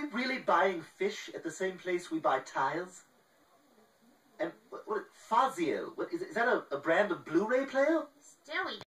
really buying fish at the same place we buy tiles? And what Fazio? Is that a brand of Blu-ray player? Still, we